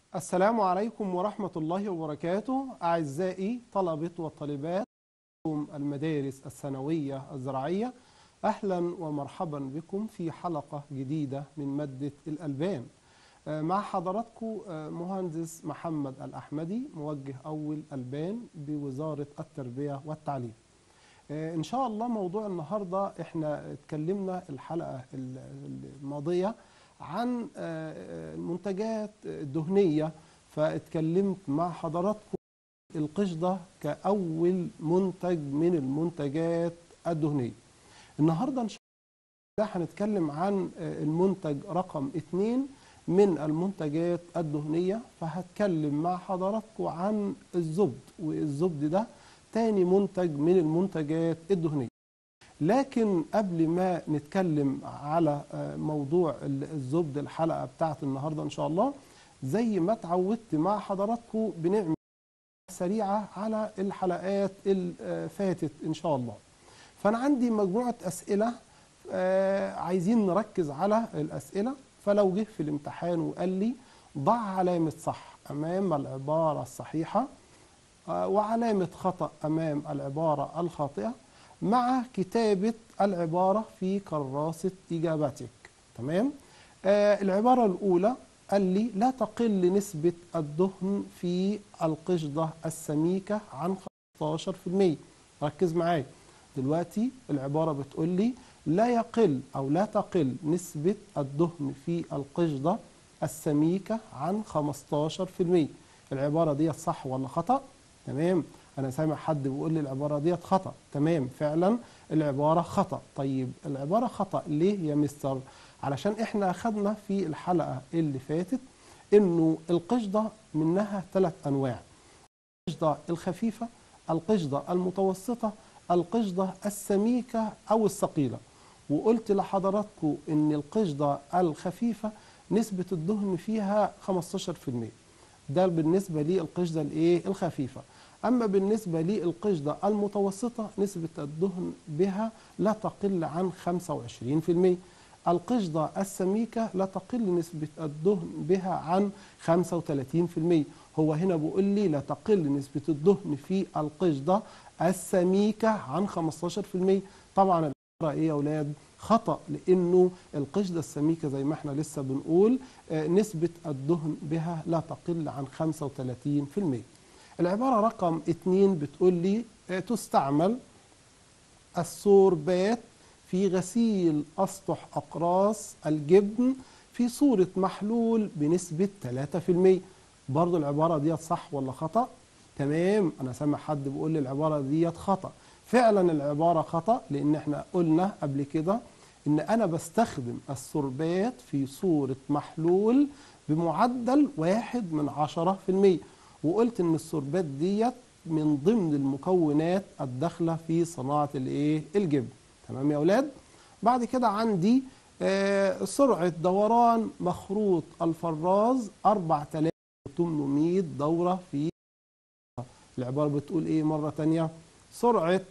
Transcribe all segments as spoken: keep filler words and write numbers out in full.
السلام عليكم ورحمة الله وبركاته. أعزائي طلبة وطالبات المدارس الثانوية الزراعية، أهلا ومرحبا بكم في حلقة جديدة من مادة الألبان. مع حضراتكم مهندس محمد الأحمدي، موجه أول ألبان بوزارة التربية والتعليم. إن شاء الله موضوع النهاردة إحنا اتكلمنا الحلقة الماضية عن المنتجات الدهنية، فاتكلمت مع حضراتكم القشدة كأول منتج من المنتجات الدهنية. النهاردة إن شاء الله هنتكلم عن المنتج رقم اثنين من المنتجات الدهنية، فهتكلم مع حضراتكم عن الزبد، والزبد ده تاني منتج من المنتجات الدهنية. لكن قبل ما نتكلم على موضوع الزبد الحلقة بتاعت النهاردة إن شاء الله، زي ما اتعودت مع حضراتكم بنعمل سريعة على الحلقات اللي فاتت إن شاء الله. فأنا عندي مجموعة أسئلة عايزين نركز على الأسئلة، فلو جه في الامتحان وقال لي ضع علامة صح أمام العبارة الصحيحة وعلامة خطأ أمام العبارة الخاطئة مع كتابة العبارة في كراسة إجابتك. تمام؟ آه العبارة الأولى قال لي لا تقل نسبة الدهن في القشدة السميكة عن خمسة عشر بالمئة. ركز معايا دلوقتي، العبارة بتقول لي لا يقل أو لا تقل نسبة الدهن في القشدة السميكة عن خمسة عشر بالمئة. العبارة دي صح ولا خطأ؟ تمام، أنا سامع حد بيقول لي العبارة دي خطأ. تمام، فعلا العبارة خطأ. طيب العبارة خطأ ليه يا مستر؟ علشان احنا أخذنا في الحلقة اللي فاتت إنه القشدة منها ثلاث أنواع: القشدة الخفيفة، القشدة المتوسطة، القشدة السميكة أو الثقيلة. وقلت لحضراتكم إن القشدة الخفيفة نسبة الدهن فيها خمسة عشر بالمئة، ده بالنسبة للقشدة الايه الخفيفة. أما بالنسبة للقشدة المتوسطة نسبة الدهن بها لا تقل عن خمسة وعشرين بالمئة. القشدة السميكة لا تقل نسبة الدهن بها عن خمسة وثلاثين بالمئة. هو هنا بيقول لي لا تقل نسبة الدهن في القشدة السميكة عن خمسة عشر بالمئة. طبعا العبارة ايه يا أولاد؟ خطأ، لأنه القشدة السميكة زي ما احنا لسه بنقول نسبة الدهن بها لا تقل عن خمسة وثلاثين بالمئة. العبارة رقم اتنين بتقول لي تستعمل السوربات في غسيل أسطح أقراص الجبن في صورة محلول بنسبة ثلاثة بالمئة. برضو العبارة دي صح ولا خطأ؟ تمام، أنا سامع حد بيقول لي العبارة دي خطأ. فعلا العبارة خطأ، لأن احنا قلنا قبل كده إن أنا بستخدم السوربات في صورة محلول بمعدل واحد من عشرة في المية، وقلت إن السوربات ديت من ضمن المكونات الداخلة في صناعة الإيه؟ الجبن. تمام يا أولاد؟ بعد كده عندي آه سرعة دوران مخروط الفراز أربعة آلاف وثمانمئة دورة في. العبارة بتقول إيه مرة تانية؟ سرعة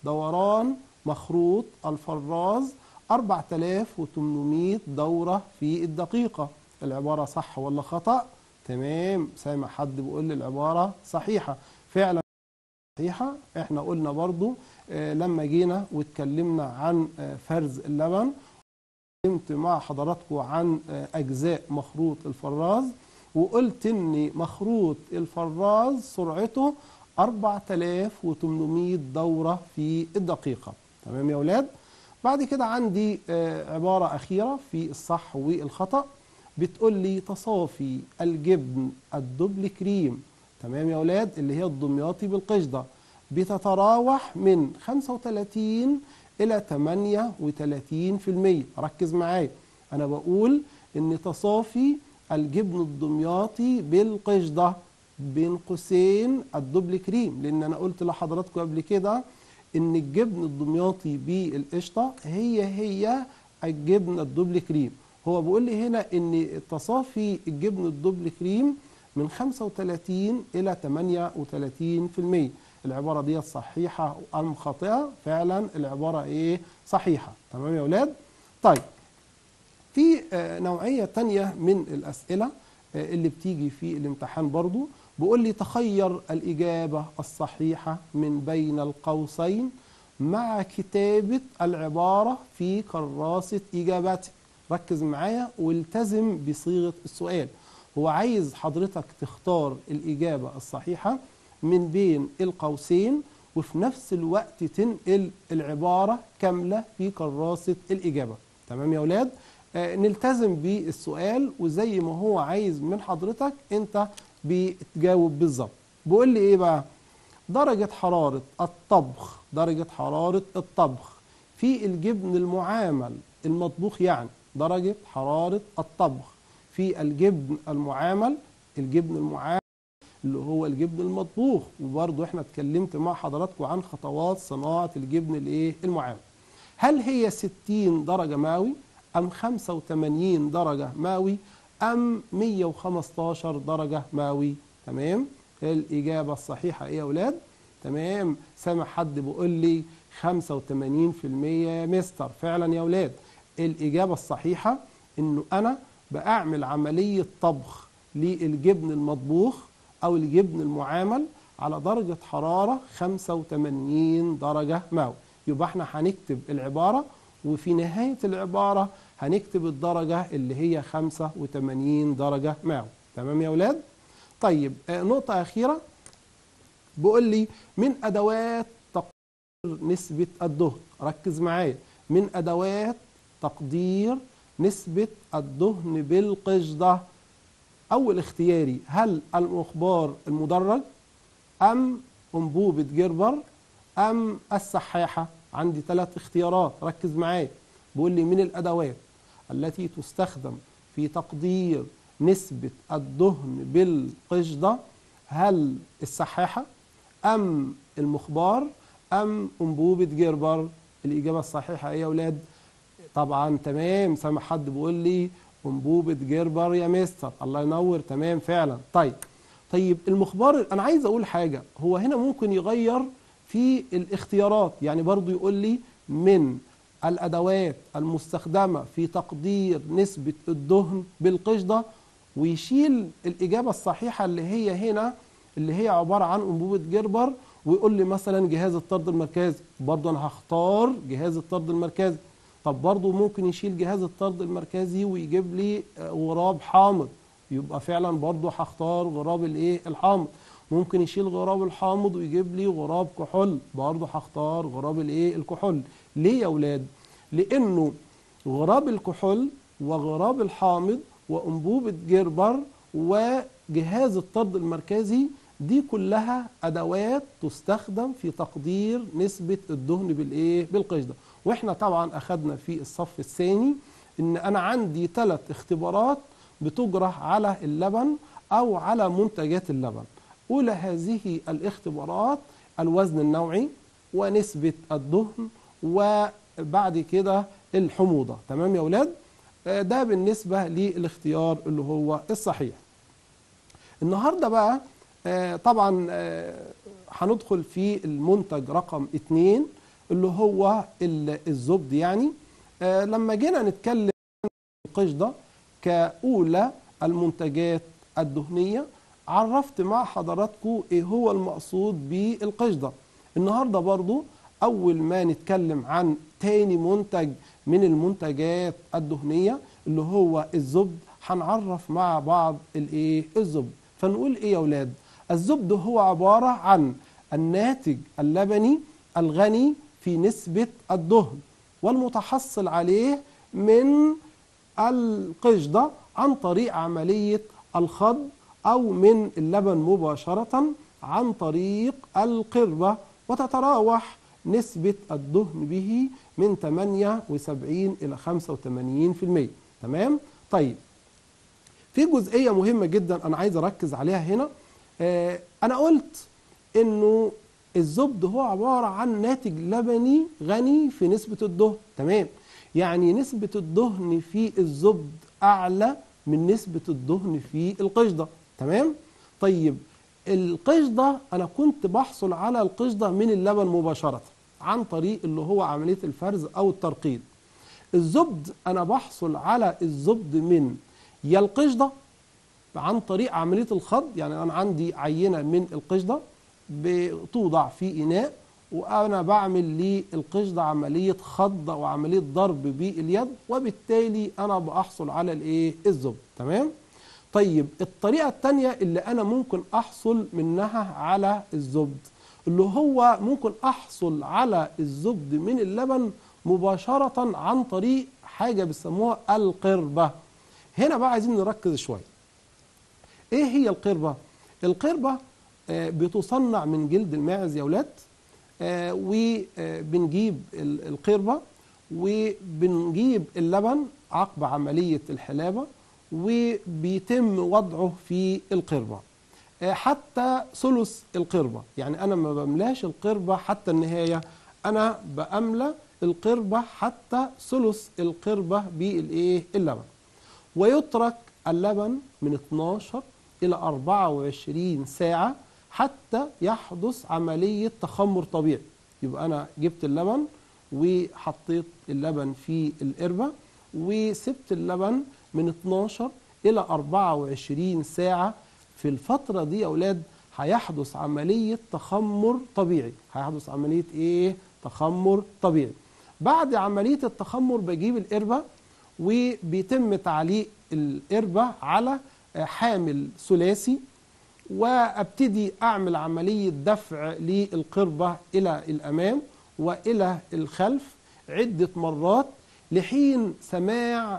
دوران مخروط الفراز أربعة آلاف وثمانمئة دورة في الدقيقة. العبارة صح ولا خطأ؟ تمام، سامع حد بيقول لي العبارة صحيحة. فعلا صحيحة. احنا قلنا برضو آه لما جينا واتكلمنا عن آه فرز اللبن، اتكلمت مع حضراتكم عن آه أجزاء مخروط الفراز، وقلت ان مخروط الفراز سرعته أربعة آلاف وثمانمئة دورة في الدقيقة. تمام يا أولاد؟ بعد كده عندي آه عبارة أخيرة في الصح والخطأ، بتقول لي تصافي الجبن الدبل كريم، تمام يا أولاد، اللي هي الدمياطي بالقشدة، بتتراوح من خمسة وثلاثين إلى ثمانية وثلاثين بالمئة. ركز معايا، أنا بقول إن تصافي الجبن الدمياطي بالقشدة بين قوسين الدبل كريم، لأن أنا قلت لحضراتكم قبل كده إن الجبن الدمياطي بالقشطة هي هي الجبن الدبل كريم. هو بيقول لي هنا إن تصافي الجبن الدبل كريم من خمسة وثلاثين إلى ثمانية وثلاثين بالمئة. العبارة دي صحيحة أم خاطئة؟ فعلا العبارة إيه؟ صحيحة. تمام يا أولاد؟ طيب في نوعية تانية من الأسئلة اللي بتيجي في الامتحان برضو. بيقول لي تخير الإجابة الصحيحة من بين القوسين مع كتابة العبارة في كراسة إجابتك. ركز معايا والتزم بصيغة السؤال. هو عايز حضرتك تختار الإجابة الصحيحة من بين القوسين وفي نفس الوقت تنقل العبارة كاملة في كراسة الإجابة. تمام يا أولاد؟ آه نلتزم بالسؤال وزي ما هو عايز من حضرتك أنت بتجاوب بالظبط. بيقول لي إيه بقى؟ درجة حرارة الطبخ درجة حرارة الطبخ في الجبن المعامل المطبوخ، يعني درجة حرارة الطبخ في الجبن المعامل الجبن المعامل اللي هو الجبن المطبوخ. وبرضه احنا اتكلمت مع حضراتكم عن خطوات صناعة الجبن الايه المعامل. هل هي ستين درجة مئوي ام خمسة وثمانين درجة مئوي ام مئة وخمستاشر درجة مئوي؟ تمام. الإجابة الصحيحة ايه يا اولاد؟ تمام. سامع حد بيقول لي خمسة وثمانين في المئة يا مستر. فعلا يا اولاد الإجابة الصحيحة انه انا بعمل عملية طبخ للجبن المطبوخ او الجبن المعامل على درجة حرارة خمسة وثمانين درجة مئوي. يبقى احنا هنكتب العبارة وفي نهاية العبارة هنكتب الدرجة اللي هي خمسة وثمانين درجة مئوي. تمام يا اولاد؟ طيب آه نقطة أخيرة. بيقول لي من أدوات تقدير نسبة الدهن. ركز معايا. من أدوات تقدير نسبة الدهن بالقشدة. أول اختياري هل المخبار المدرج أم أنبوبة جربر أم السحاحة؟ عندي ثلاث اختيارات. ركز معايا. بيقول لي من الأدوات التي تستخدم في تقدير نسبة الدهن بالقشدة هل السحاحة أم المخبار أم أنبوبة جربر؟ الإجابة الصحيحة إيه يا أولاد؟ طبعا تمام. سامع حد بيقول لي أنبوبة جربر يا مستر. الله ينور. تمام فعلا. طيب طيب المخبار أنا عايز أقول حاجة. هو هنا ممكن يغير في الاختيارات، يعني برضو يقول لي من الأدوات المستخدمة في تقدير نسبة الدهن بالقشدة ويشيل الإجابة الصحيحة اللي هي هنا اللي هي عبارة عن أنبوبة جربر ويقول لي مثلا جهاز الطرد المركزي. برضو أنا هختار جهاز الطرد المركزي. طب برضو ممكن يشيل جهاز الطرد المركزي ويجيب لي غراب حامض، يبقى فعلا برضو هختار غراب الايه الحامض. ممكن يشيل غراب الحامض ويجيب لي غراب كحول، برضو هختار غراب الايه الكحول. ليه يا اولاد؟ لانه غراب الكحول وغراب الحامض وانبوبة جربر وجهاز الطرد المركزي دي كلها ادوات تستخدم في تقدير نسبة الدهن بالايه بالقشدة. واحنا طبعا اخذنا في الصف الثاني ان انا عندي ثلاث اختبارات بتجرى على اللبن او على منتجات اللبن. اولى هذه الاختبارات الوزن النوعي ونسبة الدهن وبعد كده الحموضة. تمام يا اولاد؟ ده بالنسبة للاختيار اللي هو الصحيح. النهاردة بقى طبعا هندخل في المنتج رقم اتنين اللي هو الزبد. يعني آه لما جينا نتكلم عن القشدة كأولى المنتجات الدهنية عرفت مع حضراتكم ايه هو المقصود بالقشدة. النهاردة برضو أول ما نتكلم عن تاني منتج من المنتجات الدهنية اللي هو الزبد هنعرف مع بعض الايه الزبد. فنقول ايه يا أولاد؟ الزبد هو عبارة عن الناتج اللبني الغني في نسبة الدهن والمتحصل عليه من القشدة عن طريق عملية الخض أو من اللبن مباشرة عن طريق القربة، وتتراوح نسبة الدهن به من ثمانية وسبعين إلى خمسة وثمانين بالمئة. تمام؟ طيب في جزئية مهمة جدا أنا عايز أركز عليها هنا. آه أنا قلت إنه الزبد هو عبارة عن ناتج لبني غني في نسبة الدهن. تمام؟ يعني نسبة الدهن في الزبد أعلى من نسبة الدهن في القشدة. تمام؟ طيب القشدة أنا كنت بحصل على القشدة من اللبن مباشرة عن طريق اللي هو عملية الفرز أو الترقيد. الزبد أنا بحصل على الزبد من يا القشدة عن طريق عملية الخض. يعني أنا عندي عينة من القشدة بتوضع في إناء، وأنا بعمل للقشدة عملية خض أو عملية ضرب باليد، وبالتالي أنا بحصل على الإيه؟ الزبد. تمام؟ طيب الطريقة التانية اللي أنا ممكن أحصل منها على الزبد، اللي هو ممكن أحصل على الزبد من اللبن مباشرة عن طريق حاجة بيسموها القربة. هنا بقى عايزين نركز شوية. إيه هي القربة؟ القربة آه بتصنع من جلد الماعز يا أولاد، آه وبنجيب القربة وبنجيب اللبن عقب عملية الحلابة، وبيتم وضعه في القربة حتى ثلث القربة. يعني أنا ما بملاش القربة حتى النهاية، أنا بأملى القربة حتى ثلث القربة بالإيه؟ اللبن. ويترك اللبن من اثناشر إلى أربعة وعشرين ساعة حتى يحدث عملية تخمر طبيعي. يبقى أنا جبت اللبن وحطيت اللبن في القربة وسبت اللبن من اثناشر إلى أربعة وعشرين ساعة. في الفترة دي يا أولاد هيحدث عملية تخمر طبيعي. هيحدث عملية إيه؟ تخمر طبيعي. بعد عملية التخمر بجيب القربة وبيتم تعليق القربة على حامل ثلاثي، وابتدي أعمل عملية دفع للقربة إلى الأمام وإلى الخلف عدة مرات لحين سماع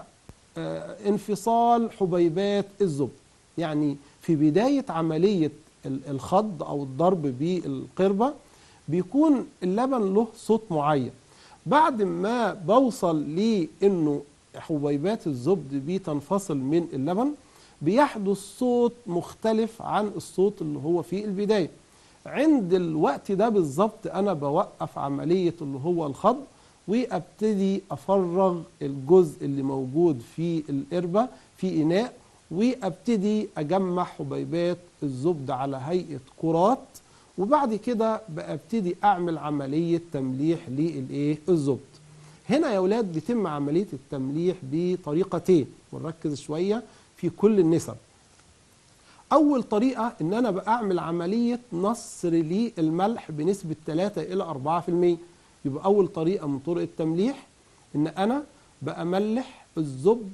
انفصال حبيبات الزبد. يعني في بداية عملية الخض أو الضرب بالقربة بيكون اللبن له صوت معين. بعد ما بوصل لأنه حبيبات الزبد بتنفصل من اللبن بيحدث صوت مختلف عن الصوت اللي هو في البداية. عند الوقت ده بالظبط أنا بوقف عملية اللي هو الخض، وابتدي افرغ الجزء اللي موجود في القربة في اناء، وابتدي اجمع حبيبات الزبد على هيئة كرات، وبعد كده بابتدي اعمل عملية تمليح للايه؟ الزبد. هنا يا اولاد بيتم عملية التمليح بطريقتين، ونركز شوية في كل النسب. اول طريقة ان انا بعمل عملية نصر للملح بنسبة ثلاثة إلى أربعة في المية. يبقى أول طريقة من طرق التمليح إن أنا بأملح الزبد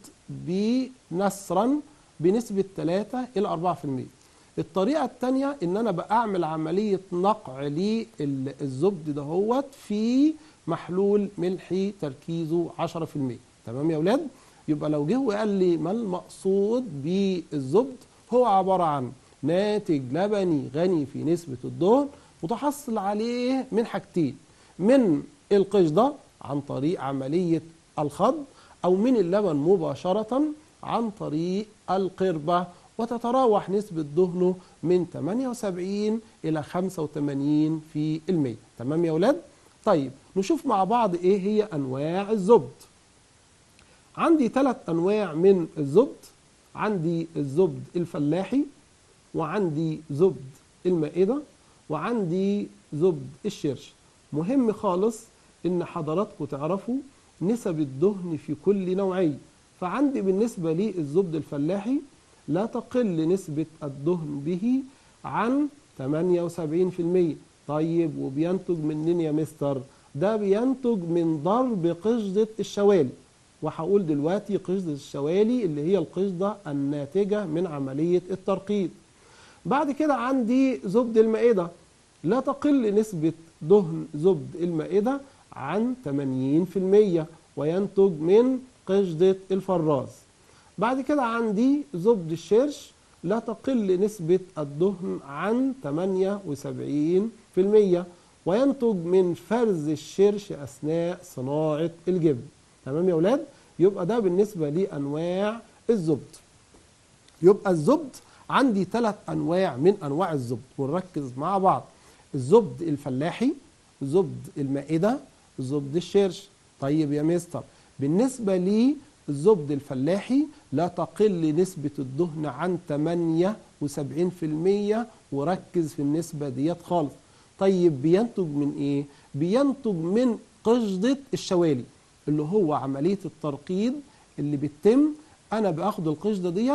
بنسرا بنسبة ثلاثة إلى أربعة في المية. الطريقة الثانية إن أنا بعمل عملية نقع للزبد دهوت في محلول ملحي تركيزه عشرة في المية. تمام يا أولاد؟ يبقى لو جه وقال لي ما المقصود بالزبد، هو عبارة عن ناتج لبني غني في نسبة الدهن متحصل عليه من حاجتين: من القشدة عن طريق عملية الخض، أو من اللبن مباشرة عن طريق القربة، وتتراوح نسبة دهنه من ثمانية وسبعين إلى خمسة وثمانين في المية. تمام يا أولاد؟ طيب نشوف مع بعض إيه هي أنواع الزبد. عندي ثلاث أنواع من الزبد. عندي الزبد الفلاحي، وعندي زبد المائدة، وعندي زبد الشرش. مهم خالص إن حضراتكم تعرفوا نسب الدهن في كل نوعية. فعندي بالنسبة للزبد الفلاحي لا تقل نسبة الدهن به عن ثمانية وسبعين في المية. طيب وبينتج منين يا مستر؟ ده بينتج من ضرب قشدة الشوالي، وهقول دلوقتي قشدة الشوالي اللي هي القشدة الناتجة من عملية الترقيد. بعد كده عندي زبد المائدة، لا تقل نسبة دهن زبد المائدة عن ثمانين في المية، وينتج من قشدة الفراز. بعد كده عندي زبد الشرش، لا تقل نسبة الدهن عن ثمانية وسبعين في المية، وينتج من فرز الشرش أثناء صناعة الجبن. تمام يا أولاد؟ يبقى ده بالنسبة لأنواع الزبد. يبقى الزبد عندي ثلاث أنواع من أنواع الزبد، ونركز مع بعض: الزبد الفلاحي، زبد المائدة، زبد الشرش. طيب يا مستر، بالنسبة للزبد الفلاحي لا تقل نسبة الدهن عن ثمانية وسبعين في المية، وركز في النسبة ديت خالص. طيب بينتج من إيه؟ بينتج من قشدة الشوالي، اللي هو عملية الترقيد اللي بتتم. أنا باخد القشدة ديت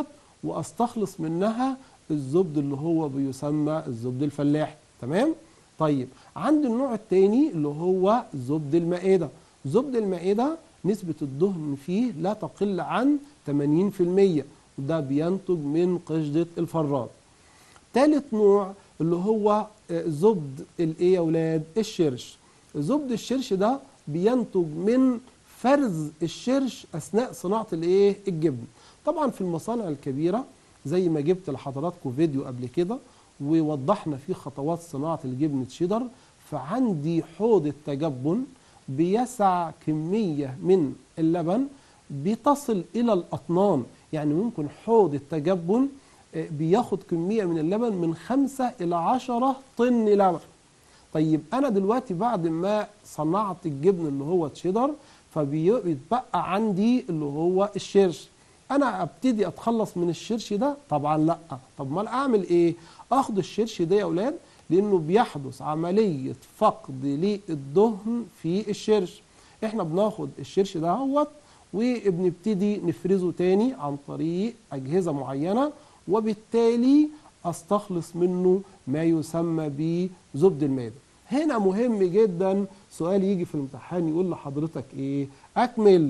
واستخلص منها الزبد اللي هو بيسمى الزبد الفلاحي. تمام؟ طيب عندي النوع الثاني اللي هو زبد المائدة. زبد المائدة نسبة الدهن فيه لا تقل عن ثمانين في المية، وده بينتج من قشدة الفراد. ثالث نوع اللي هو زبد الايه يا اولاد؟ الشرش. زبد الشرش ده بينتج من فرز الشرش اثناء صناعه الايه؟ الجبن. طبعا في المصانع الكبيره زي ما جبت لحضراتكم فيديو قبل كده ووضحنا فيه خطوات صناعه الجبن الشيدر، فعندي حوض التجبن بيسع كميه من اللبن بتصل الى الاطنان. يعني ممكن حوض التجبن بياخد كميه من اللبن من خمسة الى عشرة طن لبن. طيب انا دلوقتي بعد ما صنعت الجبن اللي هو تشيدر فبيتبقى عندي اللي هو الشرش. انا ابتدي اتخلص من الشرش ده؟ طبعا لا. طب ما اعمل ايه؟ اخد الشرش ده يا اولاد لانه بيحدث عمليه فقد للدهن في الشرش. احنا بناخد الشرش ده اهوت وبنبتدي نفرزه تاني عن طريق اجهزه معينه، وبالتالي استخلص منه ما يسمى بزبد المائدة. هنا مهم جدا سؤال يجي في الامتحان يقول لحضرتك ايه؟ اكمل.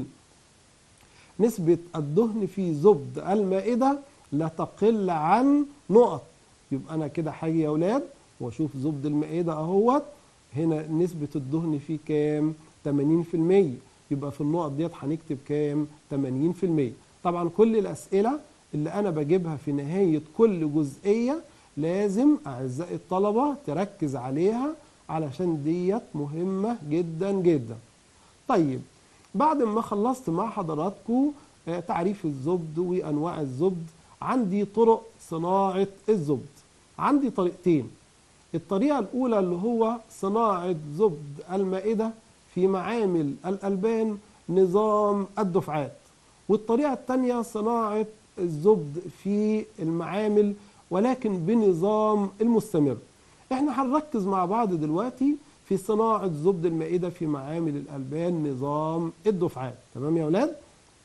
نسبة الدهن في زبد المائدة لا تقل عن نقط. يبقى انا كده حاجة يا اولاد واشوف زبد المائدة اهوت، هنا نسبة الدهن فيه كام؟ ثمانين في المية. يبقى في النقط ديت هنكتب كام؟ ثمانين في المية. طبعا كل الاسئلة اللي انا بجيبها في نهاية كل جزئية لازم اعزائي الطلبة تركز عليها علشان ديت مهمة جدا جدا. طيب بعد ما خلصت مع حضراتكم تعريف الزبد وانواع الزبد، عندي طرق صناعة الزبد. عندي طريقتين. الطريقة الاولى اللي هو صناعة زبد المائدة في معامل الالبان نظام الدفعات، والطريقة الثانية صناعة الزبد في المعامل ولكن بنظام المستمر. احنا هنركز مع بعض دلوقتي في صناعة زبد المائدة في معامل الألبان نظام الدفعات. تمام يا أولاد؟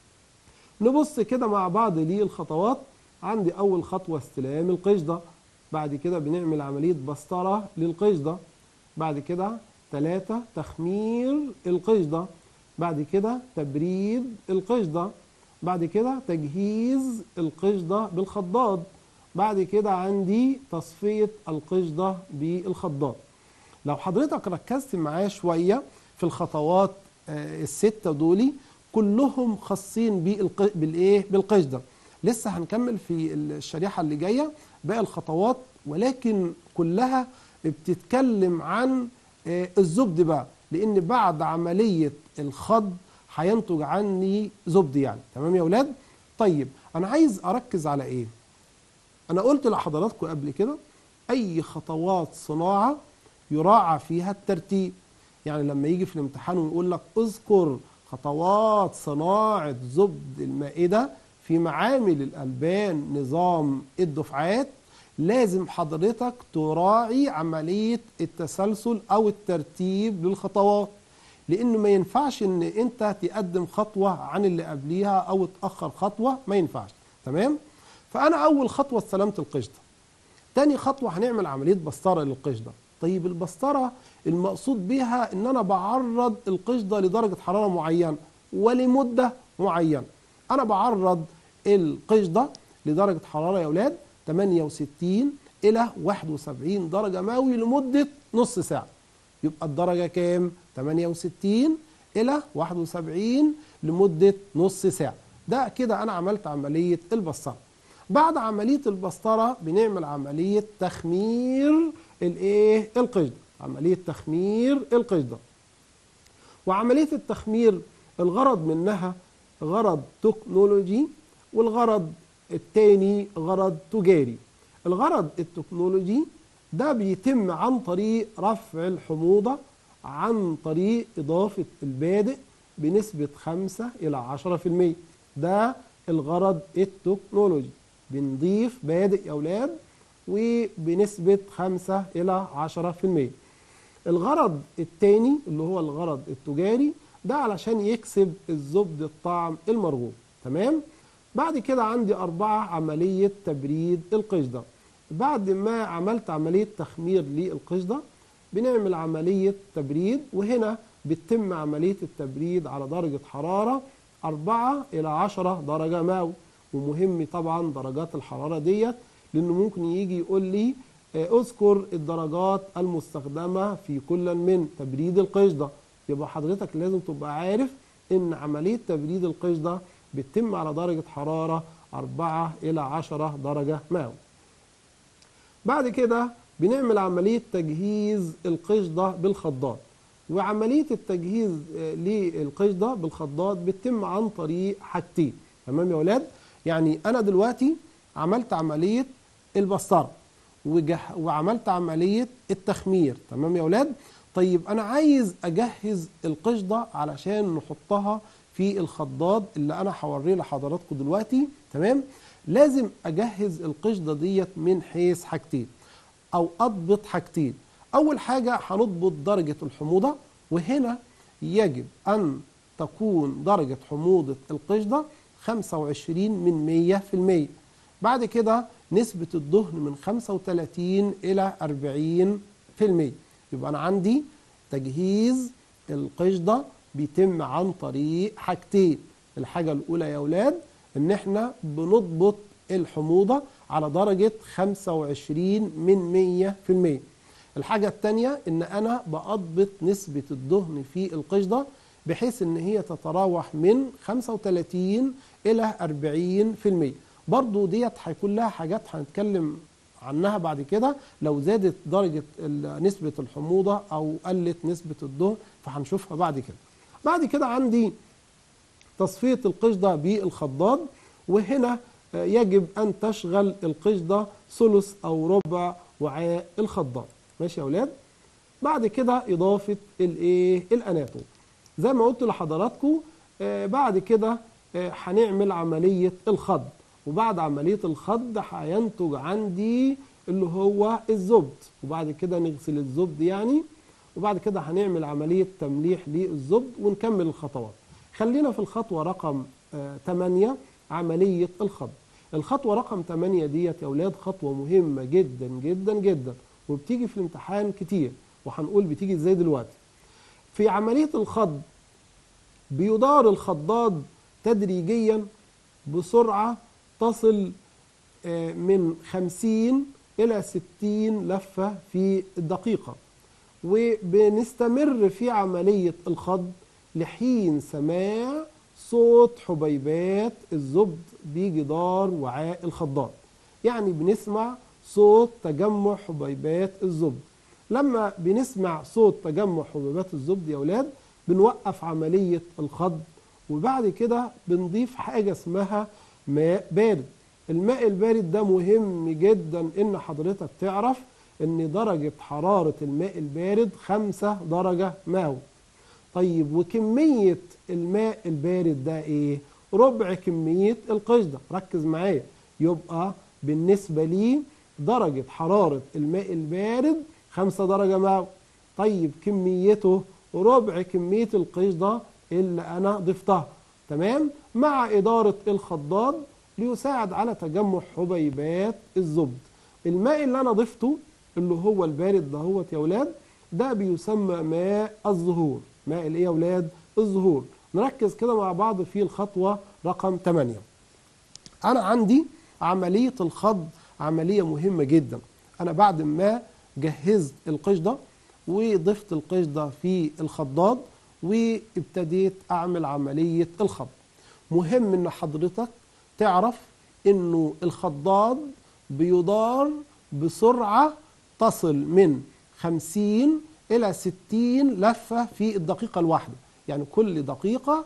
نبص كده مع بعض للخطوات. عندي أول خطوة استلام القشدة، بعد كده بنعمل عملية بسطرة للقشدة، بعد كده ثلاثة تخمير القشدة، بعد كده تبريد القشدة، بعد كده تجهيز القشدة بالخضاد، بعد كده عندي تصفية القشدة بالخضاد. لو حضرتك ركزت معايا شوية في الخطوات الستة دولي كلهم خاصين بالايه؟ بالقشدة. لسه هنكمل في الشريحة اللي جاية باقي الخطوات، ولكن كلها بتتكلم عن الزبد بقى، لان بعد عملية الخض هينتج عني زبد يعني. تمام يا اولاد؟ طيب انا عايز اركز على ايه؟ انا قلت لحضراتكم قبل كده اي خطوات صناعة يراعى فيها الترتيب. يعني لما يجي في الامتحان ويقول لك اذكر خطوات صناعة زبد المائدة في معامل الألبان نظام الدفعات، لازم حضرتك تراعي عملية التسلسل أو الترتيب للخطوات، لأنه ما ينفعش إن أنت تقدم خطوة عن اللي قبليها أو تأخر خطوة، ما ينفعش. تمام؟ فأنا أول خطوة استلمت القشدة. تاني خطوة هنعمل عملية بسطرة للقشدة. طيب البسطرة المقصود بها إن أنا بعرض القشدة لدرجة حرارة معينة ولمدة معينة. أنا بعرض القشدة لدرجة حرارة يا أولاد ثمانية وستين إلى واحد وسبعين درجة مئوية لمدة نص ساعة. يبقى الدرجة كام؟ ثمانية وستين إلى واحد وسبعين لمدة نص ساعة. ده كده أنا عملت عملية البسطرة. بعد عملية البسطرة بنعمل عملية تخمير الايه؟ القشدة. عملية تخمير القشدة. وعملية التخمير الغرض منها غرض تكنولوجي، والغرض الثاني غرض تجاري. الغرض التكنولوجي ده بيتم عن طريق رفع الحموضة عن طريق إضافة البادئ بنسبة خمسة إلى عشرة في المية. ده الغرض التكنولوجي، بنضيف بادئ يا أولاد وبنسبة خمسة إلى عشرة في المية. الغرض الثاني اللي هو الغرض التجاري ده علشان يكسب الزبد الطعم المرغوب. تمام؟ بعد كده عندي أربعة عملية تبريد القشدة. بعد ما عملت عملية تخمير للقشدة بنعمل عملية تبريد، وهنا بتتم عملية التبريد على درجة حرارة أربعة إلى عشرة درجة مئوية. ومهم طبعا درجات الحرارة ديت، لأنه ممكن يجي يقول لي اذكر الدرجات المستخدمة في كل من تبريد القشدة. يبقى حضرتك لازم تبقى عارف ان عملية تبريد القشدة بتتم على درجة حرارة أربعة إلى عشرة درجة مئوية. بعد كده بنعمل عملية تجهيز القشدة بالخضاد. وعملية التجهيز للقشدة بالخضاد بتتم عن طريق حاجتين. تمام يا ولاد؟ يعني أنا دلوقتي عملت عملية البسطرة وعملت عملية التخمير. تمام يا ولاد؟ طيب أنا عايز أجهز القشدة علشان نحطها في الخضاد اللي أنا هوريه لحضراتكم دلوقتي. تمام؟ لازم أجهز القشدة ديت من حيث حاجتين أو أضبط حاجتين. أول حاجة هنضبط درجة الحموضة، وهنا يجب أن تكون درجة حموضة القشدة خمسة وعشرين من مئة في المئة. بعد كده نسبة الدهن من خمسة وثلاثين إلى أربعين في المئة. يبقى أنا عندي تجهيز القشدة بيتم عن طريق حاجتين. الحاجة الأولى يا أولاد إن إحنا بنضبط الحموضة على درجة خمسة وعشرين من مئة في المئة. الحاجة الثانية إن أنا بأضبط نسبة الدهن في القشدة بحيث إن هي تتراوح من خمسة وثلاثين إلى أربعين في المئة. برضو ديت هيكون لها حاجات هنتكلم عنها بعد كده لو زادت درجة نسبة الحموضة أو قلت نسبة الدهن، فهنشوفها بعد كده. بعد كده عندي تصفية القشدة بالخضاد، وهنا يجب أن تشغل القشدة ثلث أو ربع وعاء الخضاد. ماشي يا أولاد؟ بعد كده إضافة الإيه؟ الأناتو. زي ما قلت لحضراتكم آه بعد كده آه هنعمل عملية الخض، وبعد عملية الخض هينتج عندي اللي هو الزبد، وبعد كده نغسل الزبد يعني، وبعد كده هنعمل عملية تمليح للزبد ونكمل الخطوات. خلينا في الخطوة رقم آه ثمانية عملية الخض. الخطوة رقم ثمانية ديت يا أولاد خطوة مهمة جدا جدا جدا، وبتيجي في الامتحان كتير، وهنقول بتيجي ازاي دلوقتي. في عملية الخض بيدار الخضاد تدريجيا بسرعة تصل من خمسين إلى ستين لفة في الدقيقة، وبنستمر في عملية الخض لحين سماع صوت حبيبات الزبد بجدار وعاء الخضاد. يعني بنسمع صوت تجمع حبيبات الزبد. لما بنسمع صوت تجمع حبيبات الزبد يا أولاد بنوقف عملية الخض، وبعد كده بنضيف حاجة اسمها ماء بارد. الماء البارد ده مهم جدا ان حضرتك تعرف ان درجة حرارة الماء البارد خمسة درجة مئوية. طيب وكمية الماء البارد ده ايه؟ ربع كمية القشدة. ركز معايا. يبقى بالنسبة لي درجة حرارة الماء البارد خمسة درجة مئوية. طيب كميته ربع كمية القشدة اللي أنا ضفتها. تمام؟ مع إدارة الخضاد ليساعد على تجمع حبيبات الزبد. الماء اللي أنا ضفته اللي هو البارد دهوت يا أولاد ده بيسمى ماء الزهور. ماء الإيه يا أولاد؟ الزهور. نركز كده مع بعض في الخطوة رقم ثمانية. أنا عندي عملية الخض عملية مهمة جدا. أنا بعد ما جهزت القشدة وضفت القشدة في الخضاد وابتديت أعمل عملية الخض، مهم إن حضرتك تعرف إنه الخضاد بيدار بسرعة تصل من خمسين إلى ستين لفة في الدقيقة الواحدة. يعني كل دقيقة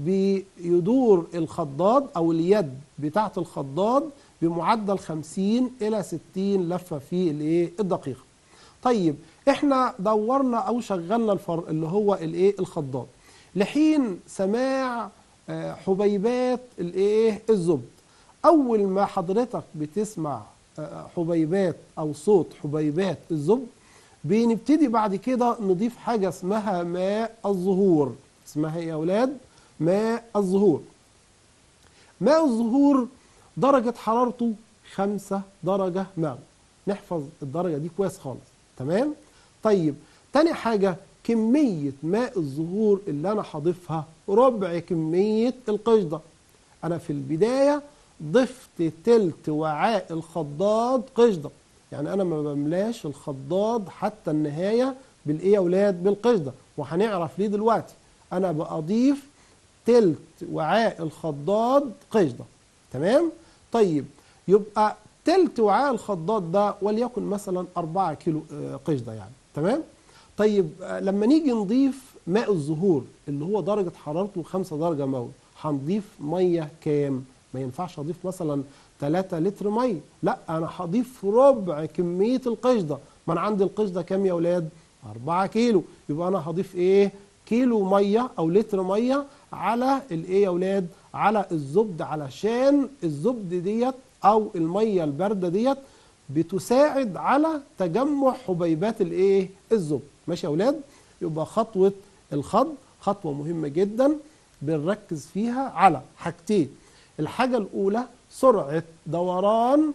بيدور الخضاد أو اليد بتاعة الخضاد بمعدل خمسين إلى ستين لفة في الدقيقة. طيب احنا دورنا أو شغلنا الفر اللي هو الايه الخضاد لحين سماع حبيبات الايه الزبد. أول ما حضرتك بتسمع حبيبات أو صوت حبيبات الزبد بنبتدي بعد كده نضيف حاجة اسمها ماء الزهور. اسمها ايه يا أولاد؟ ماء الزهور. ماء الزهور درجة حرارته خمسة درجة مئوية. نحفظ الدرجة دي كويس خالص. تمام؟ طيب تاني حاجة، كمية ماء الزهور اللي أنا هضيفها ربع كمية القشدة. أنا في البداية ضفت تلت وعاء الخضاد قشدة، يعني أنا ما بملاش الخضاد حتى النهاية بالإيه يا أولاد؟ بالقشدة، وهنعرف ليه دلوقتي. أنا بأضيف تلت وعاء الخضاد قشدة. تمام؟ طيب يبقى تلت وعاء الخضاد ده وليكن مثلا أربعة كيلو قشدة يعني. تمام؟ طيب لما نيجي نضيف ماء الزهور اللي هو درجة حرارته خمسة درجة مئوية، هنضيف مية كام؟ ما ينفعش اضيف مثلا ثلاثة لتر ميه، لا انا هضيف ربع كميه القشده. ما انا عندي القشده كام يا اولاد؟ أربعة كيلو، يبقى انا هضيف ايه؟ كيلو ميه او لتر ميه على الايه يا اولاد؟ على الزبد، علشان الزبد ديت او الميه البارده ديت بتساعد على تجمع حبيبات الايه؟ الزبد. ماشي يا اولاد؟ يبقى خطوه الخض خطوه مهمه جدا بنركز فيها على حاجتين. الحاجة الأولى سرعة دوران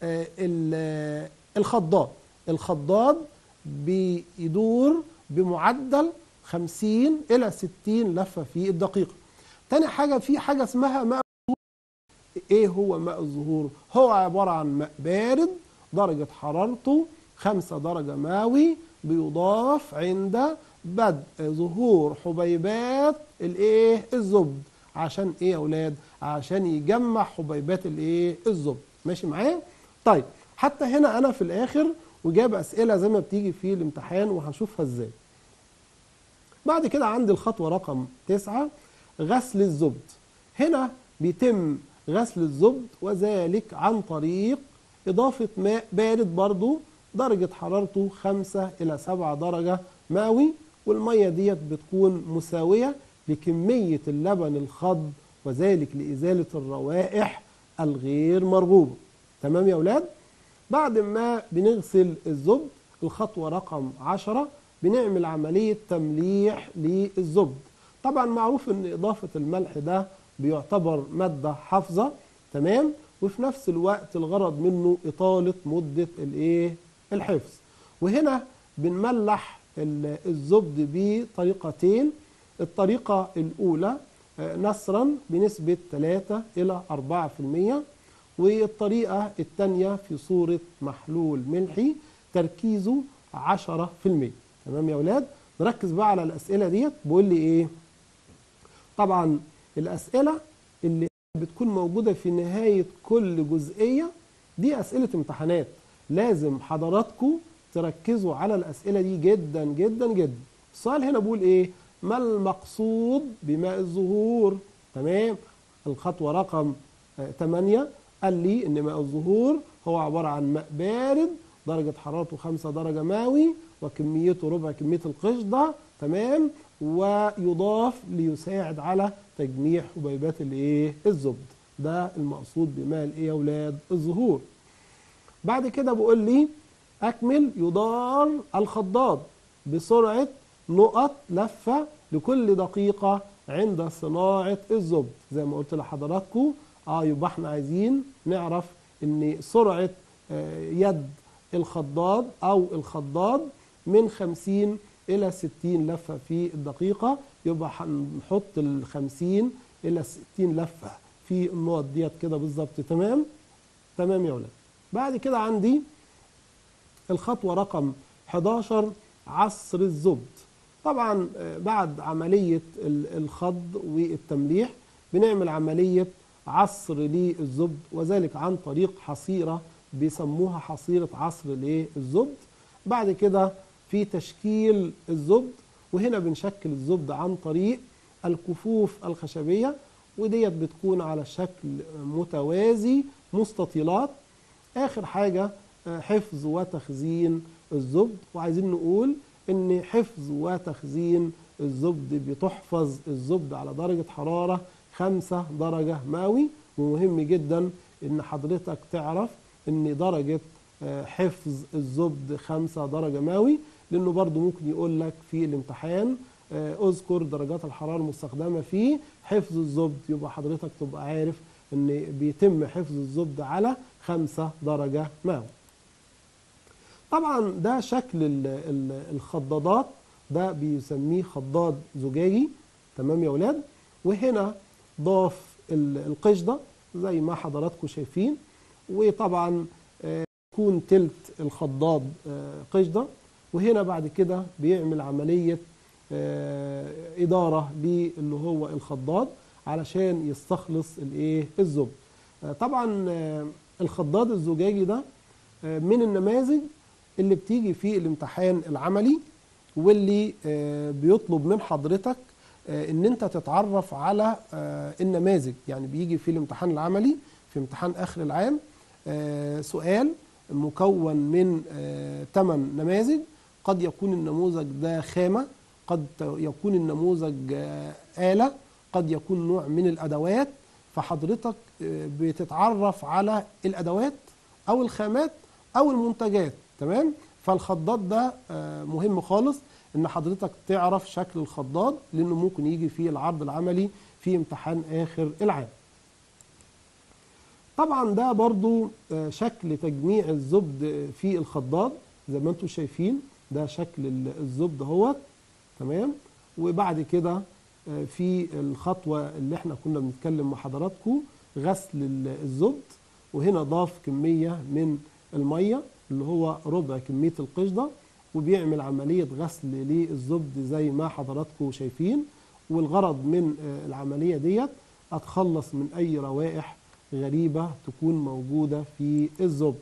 الخضاد. الخضاد بيدور بمعدل خمسين إلى ستين لفة في الدقيقة. تاني حاجة، في حاجة اسمها ماء الزهور. إيه هو ماء الزهور؟ هو عبارة عن ماء بارد درجة حرارته خمسة درجة مئوي، بيضاف عند بدء ظهور حبيبات الإيه؟ الزبد. عشان ايه يا اولاد؟ عشان يجمع حبيبات الايه؟ الزبد. ماشي معايا؟ طيب حتى هنا انا في الاخر وجاب اسئله زي ما بتيجي في الامتحان وهنشوفها ازاي. بعد كده عندي الخطوه رقم تسعة، غسل الزبد. هنا بيتم غسل الزبد وذلك عن طريق اضافه ماء بارد برضو درجه حرارته خمسة الى سبعة درجه مئوي، والميه ديت بتكون مساويه لكمية اللبن الخض، وذلك لإزالة الروائح الغير مرغوبة. تمام يا أولاد؟ بعد ما بنغسل الزبد، الخطوة رقم عشرة بنعمل عملية تمليح للزبد. طبعا معروف أن إضافة الملح ده بيعتبر مادة حافظة. تمام؟ وفي نفس الوقت الغرض منه إطالة مدة الإيه؟ الحفظ. وهنا بنملح الزبد بطريقتين. الطريقة الأولى نسرا بنسبة ثلاثة إلى أربعة بالمئة، والطريقة الثانية في صورة محلول ملحي تركيزه عشرة بالمئة. تمام يا أولاد؟ نركز بقى على الأسئلة ديت. بقول لي إيه؟ طبعا الأسئلة اللي بتكون موجودة في نهاية كل جزئية دي أسئلة امتحانات، لازم حضراتكم تركزوا على الأسئلة دي جدا جدا جدا. السؤال هنا بقول إيه؟ ما المقصود بماء الزهور؟ تمام؟ الخطوة رقم ثمانية قال لي إن ماء الزهور هو عبارة عن ماء بارد درجة حرارته خمسة درجة مئوي وكميته ربع كمية القشدة. تمام؟ ويضاف ليساعد على تجميع حبيبات الايه؟ الزبد. ده المقصود بماء الايه يا اولاد؟ الزهور. بعد كده بقول لي اكمل. يدار الخضاد بسرعة نقط لفة لكل دقيقة عند صناعة الزبد. زي ما قلت لحضراتكم اه يبقى احنا عايزين نعرف ان سرعة آه يد الخضاد او الخضاد من خمسين الى ستين لفة في الدقيقة. يبقى هنحط ال خمسين الى ستين لفة في النقط ديت كده بالظبط. تمام؟ تمام يا ولاد. بعد كده عندي الخطوة رقم حداشر عصر الزبد. طبعا بعد عملية الخض والتمليح بنعمل عملية عصر للزبد، وذلك عن طريق حصيرة بيسموها حصيرة عصر للزبد. بعد كده في تشكيل الزبد، وهنا بنشكل الزبد عن طريق الكفوف الخشبية، وديت بتكون على شكل متوازي مستطيلات. آخر حاجة حفظ وتخزين الزبد، وعايزين نقول ان حفظ وتخزين الزبد بتحفظ الزبد على درجة حرارة خمسة درجة مئوي. ومهم جدا ان حضرتك تعرف ان درجة حفظ الزبد خمسة درجة مئوي، لانه برضو ممكن يقول لك في الامتحان اذكر درجات الحرارة المستخدمة في حفظ الزبد، يبقى حضرتك تبقى عارف ان بيتم حفظ الزبد على خمسة درجة مئوية. طبعا ده شكل الخضادات، ده بيسميه خضاد زجاجي. تمام يا ولاد. وهنا ضاف القشدة زي ما حضراتكم شايفين، وطبعا يكون تلت الخضاد قشدة، وهنا بعد كده بيعمل عملية إدارة للي هو الخضاد علشان يستخلص الايه الزبد. طبعا الخضاد الزجاجي ده من النماذج اللي بتيجي في الامتحان العملي، واللي بيطلب من حضرتك ان انت تتعرف على النماذج. يعني بيجي في الامتحان العملي في امتحان اخر العام سؤال مكون من ثمان نماذج. قد يكون النموذج ده خامة، قد يكون النموذج آلة، قد يكون نوع من الأدوات. فحضرتك بتتعرف على الأدوات أو الخامات أو المنتجات. تمام. فالخضاد ده مهم خالص ان حضرتك تعرف شكل الخضاد، لانه ممكن يجي فيه العرض العملي في امتحان اخر العام. طبعا ده برضو شكل تجميع الزبد في الخضاد زي ما انتم شايفين. ده شكل الزبد اهوت. تمام. وبعد كده في الخطوة اللي احنا كنا بنتكلم مع حضراتكم غسل الزبد، وهنا ضاف كمية من المية اللي هو ربع كمية القشدة، وبيعمل عملية غسل للزبد زي ما حضراتكم شايفين. والغرض من العملية ديت أتخلص من أي روائح غريبة تكون موجودة في الزبد.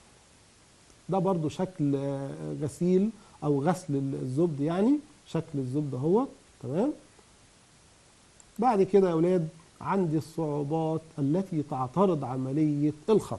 ده برضو شكل غسيل أو غسل الزبد، يعني شكل الزبد اهو. تمام. بعد كده يا أولاد عندي الصعوبات التي تعترض عملية الخط.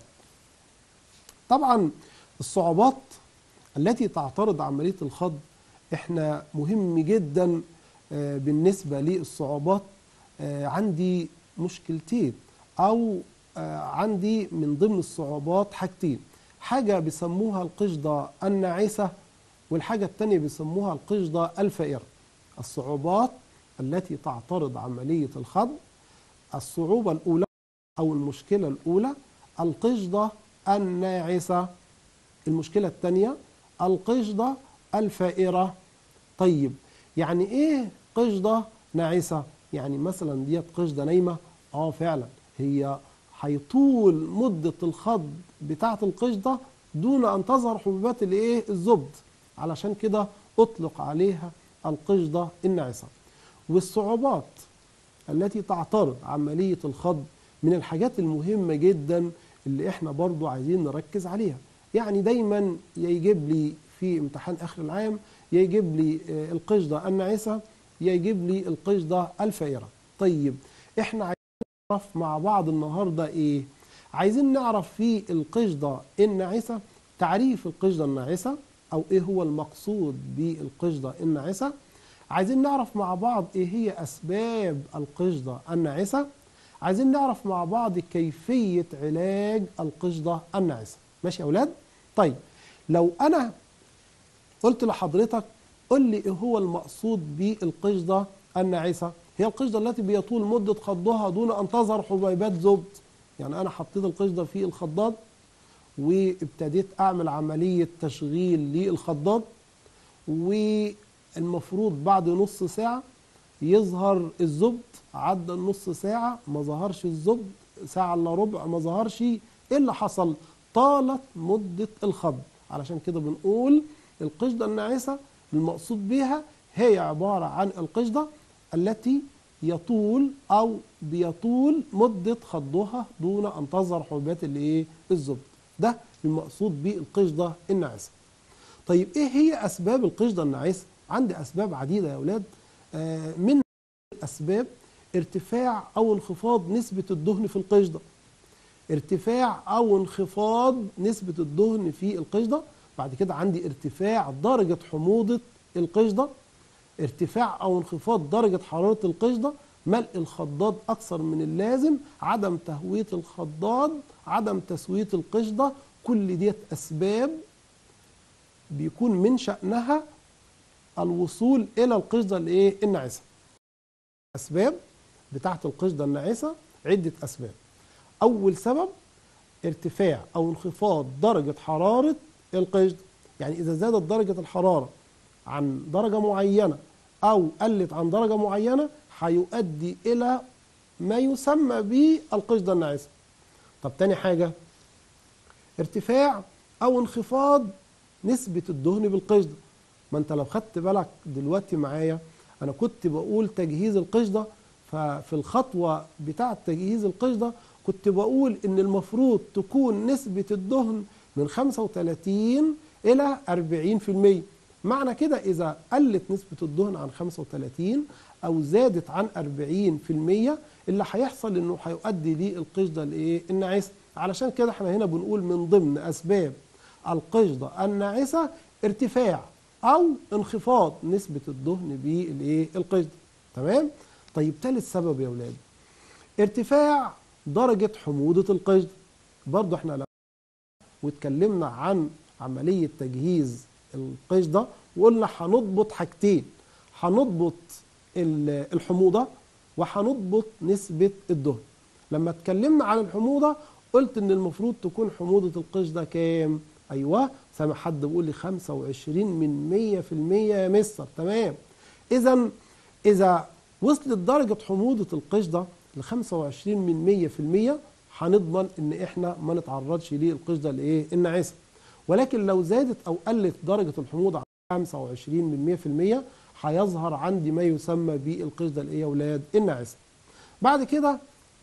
طبعا الصعوبات التي تعترض عملية الخض احنا مهم جدا بالنسبة للصعوبات. عندي مشكلتين او عندي من ضمن الصعوبات حاجتين، حاجة بيسموها القشدة الناعسة، والحاجة التانية بيسموها القشدة الفائرة. الصعوبات التي تعترض عملية الخض: الصعوبة الأولى أو المشكلة الأولى القشدة الناعسة، المشكلة الثانية القشدة الفائرة. طيب يعني ايه قشدة ناعسة؟ يعني مثلا ديت قشدة نايمة. اه فعلا هي هيطول مدة الخض بتاعة القشدة دون ان تظهر حبوبات الايه الزبد، علشان كده اطلق عليها القشدة الناعسة. والصعوبات التي تعترض عملية الخض من الحاجات المهمة جدا اللي احنا برضو عايزين نركز عليها. يعني دايما يجيب لي في امتحان اخر العام يجيب لي القشدة الناعسة، يجيب لي القشدة الفائرة. طيب احنا عايزين نعرف مع بعض النهاردة ايه؟ عايزين نعرف في القشدة الناعسة تعريف القشدة الناعسة، او ايه هو المقصود بالقشدة الناعسة. عايزين نعرف مع بعض ايه هي اسباب القشدة الناعسة. عايزين نعرف مع بعض كيفية علاج القشدة الناعسة. ماشي يا أولاد؟ طيب لو أنا قلت لحضرتك قل لي إيه هو المقصود بالقشدة الناعسة؟ هي القشدة التي بيطول مدة خضها دون أن تظهر حبيبات زبد. يعني أنا حطيت القشدة في الخضاد وابتديت أعمل عملية تشغيل للخضاد، والمفروض بعد نص ساعة يظهر الزبد. عدى النص ساعة ما ظهرش الزبد، ساعة الا ربع ما ظهرش. ايه اللي حصل؟ طالت مدة الخض. علشان كده بنقول القشدة الناعسة المقصود بها هي عبارة عن القشدة التي يطول أو بيطول مدة خضها دون أن تظهر حبوبات الايه الزبد. ده المقصود بالقشدة الناعسة. طيب ايه هي أسباب القشدة الناعسة؟ عندي أسباب عديدة يا أولاد. آه من الأسباب ارتفاع أو انخفاض نسبة الدهن في القشدة. ارتفاع أو انخفاض نسبة الدهن في القشدة. بعد كده عندي ارتفاع درجة حموضة القشدة. ارتفاع أو انخفاض درجة حرارة القشدة. ملء الخضاد أكثر من اللازم. عدم تهوية الخضاد. عدم تسوية القشدة. كل ديت أسباب بيكون من شأنها الوصول إلى القشدة الإيه الناعسة. أسباب بتاعة القشدة الناعسة عدة أسباب. اول سبب ارتفاع او انخفاض درجه حراره القشده. يعني اذا زادت درجه الحراره عن درجه معينه او قلت عن درجه معينه هيؤدي الى ما يسمى بالقشده الناعسه. طب تاني حاجه ارتفاع او انخفاض نسبه الدهن بالقشده. ما انت لو خدت بالك دلوقتي معايا انا كنت بقول تجهيز القشده، ففي الخطوه بتاعه تجهيز القشده كنت بقول ان المفروض تكون نسبه الدهن من خمسة وثلاثين الى أربعين في المية. معنى كده اذا قلت نسبه الدهن عن خمسة وثلاثين او زادت عن أربعين في المية اللي هيحصل انه هيؤدي للقشده الايه الناعسه. علشان كده احنا هنا بنقول من ضمن اسباب القشده الناعسه ارتفاع او انخفاض نسبه الدهن بالايه القشده. تمام. طيب ثالث سبب يا اولاد ارتفاع درجه حموضه القشده. برضه احنا لو واتكلمنا عن عمليه تجهيز القشده وقلنا هنضبط حاجتين، هنضبط الحموضه وهنضبط نسبه الدهن. لما اتكلمنا عن الحموضه قلت ان المفروض تكون حموضه القشده كام؟ ايوه سامع حد بيقول لي خمسة وعشرين من مية في المية يا مستر. تمام. اذا اذا وصلت درجه حموضه القشده ل خمسة وعشرين من مية في المية هنضمن ان احنا ما نتعرضش للقشده الايه الناعسه. ولكن لو زادت او قلت درجه الحموضه عن خمسة وعشرين من مية في المية هيظهر عندي ما يسمى بالقشده الايه يا اولاد الناعسه. بعد كده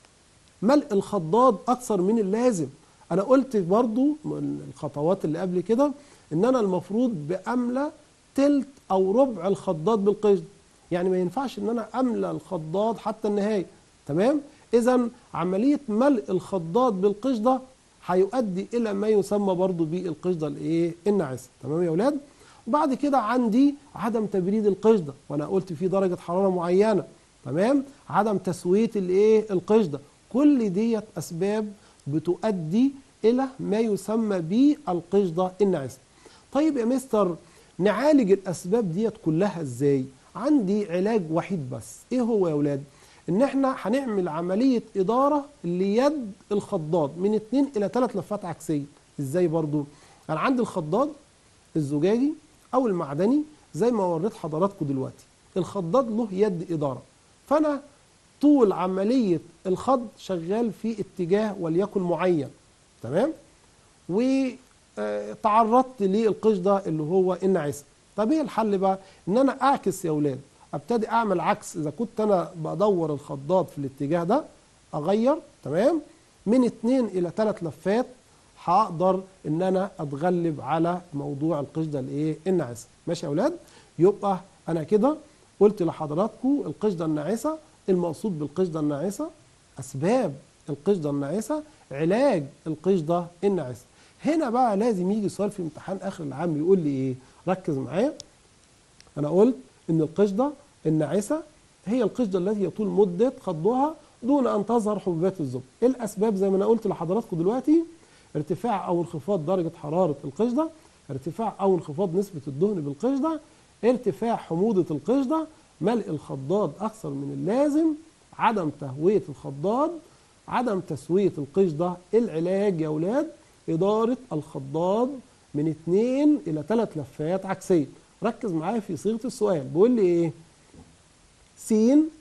ملء الخضاد اكثر من اللازم. انا قلت برضو الخطوات اللي قبل كده ان انا المفروض باملى تلت او ربع الخضاد بالقشده. يعني ما ينفعش ان انا املى الخضاد حتى النهايه. تمام. اذا عمليه ملء الخضاد بالقشده هيؤدي الى ما يسمى برضو بالقشده الايه الناعسه. تمام يا اولاد. وبعد كده عندي عدم تبريد القشده، وانا قلت في درجه حراره معينه. تمام. عدم تسويه الايه القشده. كل ديت اسباب بتؤدي الى ما يسمى بالقشده الناعسه. طيب يا مستر نعالج الاسباب ديت كلها ازاي؟ عندي علاج وحيد بس. ايه هو يا اولاد؟ ان احنا هنعمل عمليه اداره ليد الخضاد من اتنين الى تلات لفات عكسيه. ازاي برضو؟ انا عندي الخضاد الزجاجي او المعدني زي ما وريت حضراتكم دلوقتي. الخضاد له يد اداره، فانا طول عمليه الخض شغال في اتجاه وليكن معين. تمام. وتعرضت للقشده اللي هو الناعسه. طب ايه الحل بقى؟ ان انا اعكس يا اولاد، ابتدي اعمل عكس. اذا كنت انا بدور الخضاد في الاتجاه ده اغير. تمام. من اتنين الى تلات لفات هقدر ان انا اتغلب على موضوع القشده الايه الناعسه. ماشي يا اولاد؟ يبقى انا كده قلت لحضراتكم القشده الناعسه، المقصود بالقشده الناعسه، اسباب القشده الناعسه، علاج القشده الناعسه. هنا بقى لازم يجي سؤال في امتحان اخر العام يقول لي ايه؟ ركز معايا. انا قلت ان القشده الناعسه هي القشده التي يطول مده خضها دون ان تظهر حبوبات الزبد. ايه الاسباب؟ زي ما انا قلت لحضراتكم دلوقتي: ارتفاع او انخفاض درجه حراره القشده، ارتفاع او انخفاض نسبه الدهن بالقشده، ارتفاع حموضه القشده، ملء الخضاد اكثر من اللازم، عدم تهويه الخضاد، عدم تسويه القشده. العلاج يا اولاد اداره الخضاد من اتنين الى تلات لفات عكسيه. ركز معايا في صيغه السؤال. بيقول لي ايه؟ س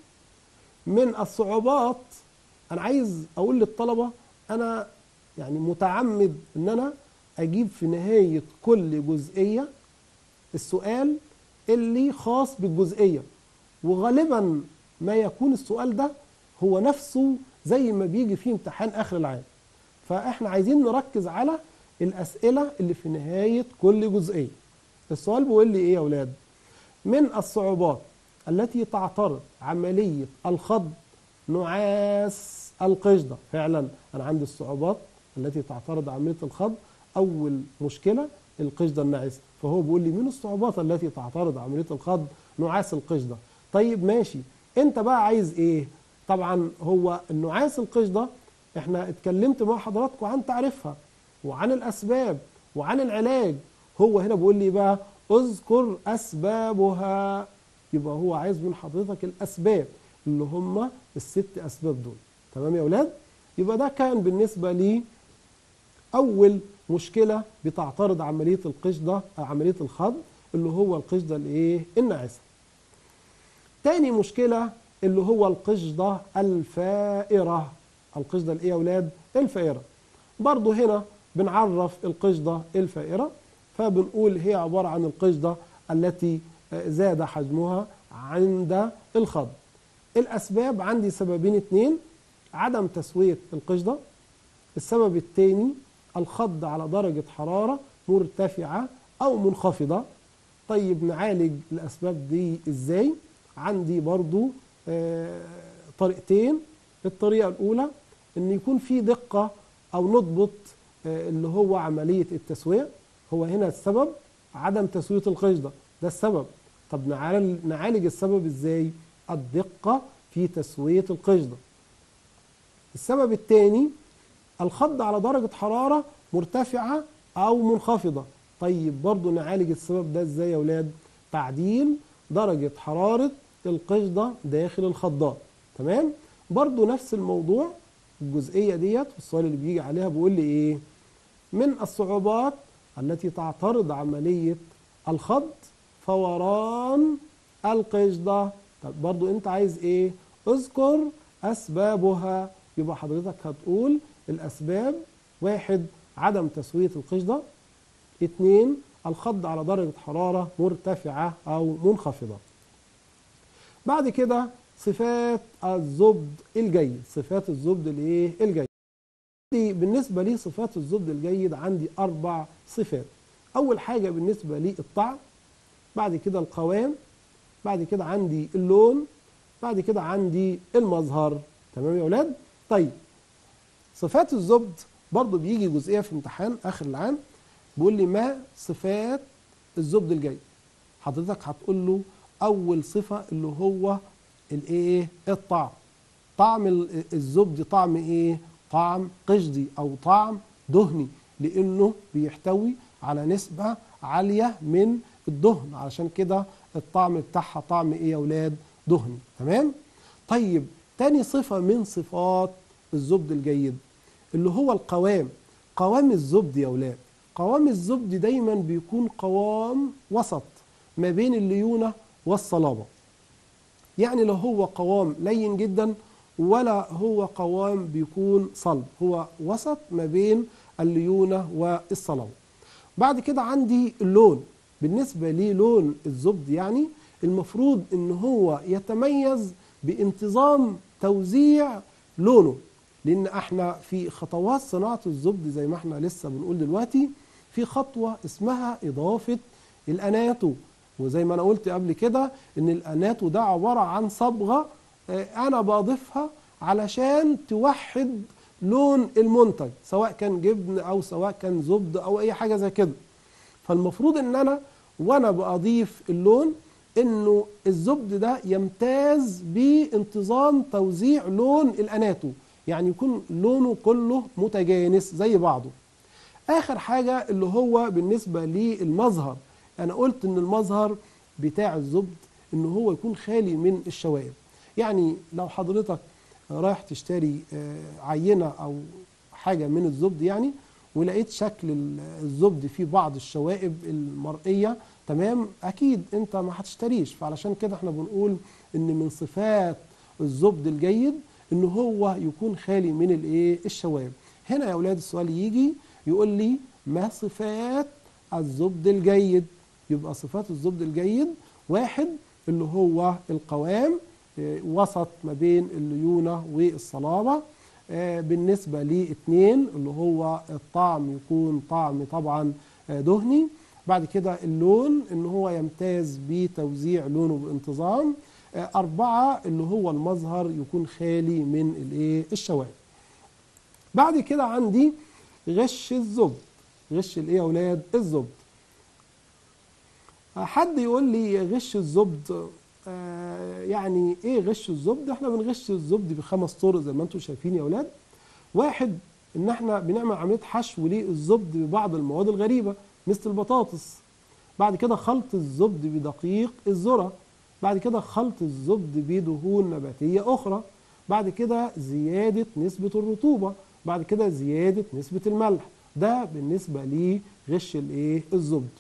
من الصعوبات. انا عايز اقول للطلبه انا يعني متعمد ان انا اجيب في نهايه كل جزئيه السؤال اللي خاص بالجزئيه، وغالبا ما يكون السؤال ده هو نفسه زي ما بيجي فيه امتحان اخر العام. فاحنا عايزين نركز على الاسئله اللي في نهايه كل جزئيه. السؤال بيقول لي ايه يا اولاد؟ من الصعوبات التي تعترض عمليه الخض نعاس القشده. فعلا انا عندي الصعوبات التي تعترض عمليه الخض، اول مشكله القشده الناعسه، فهو بيقول لي من الصعوبات التي تعترض عمليه الخض نعاس القشده. طيب ماشي، انت بقى عايز ايه؟ طبعا هو النعاس القشده احنا اتكلمت مع حضراتكم عن تعريفها وعن الاسباب وعن العلاج. هو هنا بيقول لي بقى اذكر اسبابها. يبقى هو عايز من حضرتك الاسباب اللي هم الست اسباب دول. تمام يا اولاد؟ يبقى ده كان بالنسبة لي أول مشكلة بتعترض عملية القشدة عملية الخض، اللي هو القشدة الإيه؟ الناعسة. تاني مشكلة اللي هو القشدة الفائرة. القشدة الإيه يا أولاد؟ الفائرة. برضو هنا بنعرف القشدة الفائرة، فبنقول هي عبارة عن القشدة التي زاد حجمها عند الخض. الأسباب عندي سببين اتنين: عدم تسوية القشدة، السبب الثاني الخض على درجة حرارة مرتفعة أو منخفضة. طيب نعالج الأسباب دي إزاي؟ عندي برضو آه طريقتين. الطريقة الأولى إن يكون في دقة أو نضبط آه اللي هو عملية التسوية. هو هنا السبب عدم تسوية القشدة، ده السبب. طب نعالج, نعالج السبب إزاي؟ الدقة في تسوية القشدة. السبب الثاني الخض على درجة حرارة مرتفعة أو منخفضة. طيب برضو نعالج السبب ده إزاي يا أولاد؟ تعديل درجة حرارة القشدة داخل الخضات. تمام؟ برضو نفس الموضوع الجزئية ديت، والسؤال اللي بيجي عليها بيقول لي إيه؟ من الصعوبات التي تعترض عملية الخض فوران القشدة. طب برضو أنت عايز إيه؟ اذكر أسبابها. يبقى حضرتك هتقول الأسباب: واحد عدم تسوية القشدة، اثنين الخض على درجة حرارة مرتفعة أو منخفضة. بعد كده صفات الزبد الجيد. صفات الزبد الايه؟ الجيد. بالنسبة لي صفات الزبد الجيد عندي أربع صفات. أول حاجة بالنسبة لي الطعم، بعد كده القوام، بعد كده عندي اللون، بعد كده عندي المظهر. تمام يا أولاد؟ طيب صفات الزبد برضو بيجي جزئية في امتحان آخر العام بيقول لي ما صفات الزبد الجيد. حضرتك هتقول له أول صفة اللي هو الإيه؟ الطعم. طعم الزبد طعم إيه؟ طعم قشدي أو طعم دهني، لأنه بيحتوي على نسبة عالية من الدهن، علشان كده الطعم بتاعها طعم إيه يا أولاد؟ دهني. تمام؟ طيب تاني صفة من صفات الزبد الجيد اللي هو القوام. قوام الزبد يا أولاد، قوام الزبد دايما بيكون قوام وسط ما بين الليونة والصلابة. يعني لو هو قوام لين جدا ولا هو قوام بيكون صلب، هو وسط ما بين الليونة والصلابة. بعد كده عندي اللون. بالنسبة لي لون الزبد يعني المفروض ان هو يتميز بانتظام توزيع لونه، لان احنا في خطوات صناعة الزبد زي ما احنا لسه بنقول دلوقتي في خطوة اسمها اضافة الاناتو. وزي ما انا قلت قبل كده ان الاناتو ده عبارة عن صبغة انا بضيفها علشان توحد لون المنتج، سواء كان جبن او سواء كان زبد او اي حاجة زي كده. فالمفروض ان انا وانا بضيف اللون انه الزبد ده يمتاز بانتظام توزيع لون الاناتو، يعني يكون لونه كله متجانس زي بعضه. اخر حاجة اللي هو بالنسبة للمظهر، انا قلت ان المظهر بتاع الزبد ان هو يكون خالي من الشوائب. يعني لو حضرتك رايح تشتري عينة او حاجة من الزبد يعني ولقيت شكل الزبد فيه بعض الشوائب المرئية، تمام، اكيد انت ما هتشتريش. فعلشان كده احنا بنقول ان من صفات الزبد الجيد ان هو يكون خالي من الايه؟ الشوائب. هنا يا اولاد السؤال يجي يقول لي ما صفات الزبد الجيد؟ يبقى صفات الزبد الجيد: واحد اللي هو القوام وسط ما بين الليونة والصلابة. بالنسبة لي اثنين اللي هو الطعم يكون طعم طبعا دهني. بعد كده اللون ان هو يمتاز بتوزيع لونه بانتظام. أربعة اللي هو المظهر يكون خالي من الايه؟ الشوائب. بعد كده عندي غش الزبد. غش الايه يا اولاد؟ الزبد. حد يقول لي غش الزبد آه يعني ايه غش الزبد؟ احنا بنغش الزبد بخمس طرق زي ما انتم شايفين يا اولاد. واحد ان احنا بنعمل عمليه حشو للزبد ببعض المواد الغريبه مثل البطاطس. بعد كده خلط الزبد بدقيق الذرة. بعد كده خلط الزبد بدهون نباتية أخرى. بعد كده زيادة نسبة الرطوبة، بعد كده زيادة نسبة الملح. ده بالنسبة لغش الايه الزبد.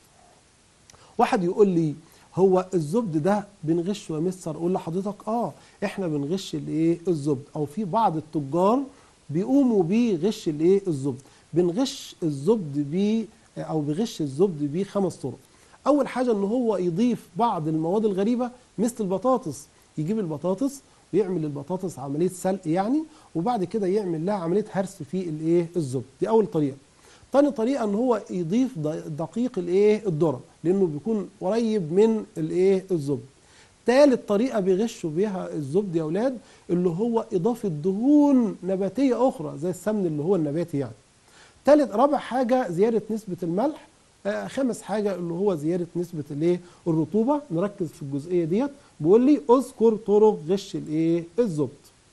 واحد يقول لي هو الزبد ده بنغشه يا مستر؟ اقول لحضرتك اه احنا بنغش الايه الزبد، او في بعض التجار بيقوموا بغش الايه الزبد. بنغش الزبد ب او بغش الزبد بخمس طرق. اول حاجه ان هو يضيف بعض المواد الغريبه مثل البطاطس، يجيب البطاطس ويعمل البطاطس عمليه سلق يعني، وبعد كده يعمل لها عمليه هرس في الايه الزبد. دي اول طريقه. تاني طريقه ان هو يضيف دقيق الايه الذره، لانه بيكون قريب من الايه الزبد. تالت طريقه بيغشوا بيها الزبد يا اولاد اللي هو اضافه دهون نباتيه اخرى زي السمن اللي هو النباتي يعني. تالت رابع حاجه زياده نسبه الملح. آه خامس حاجه اللي هو زياده نسبه الايه الرطوبه. نركز في الجزئيه ديت. بيقول لي اذكر طرق غش الايه الزبد.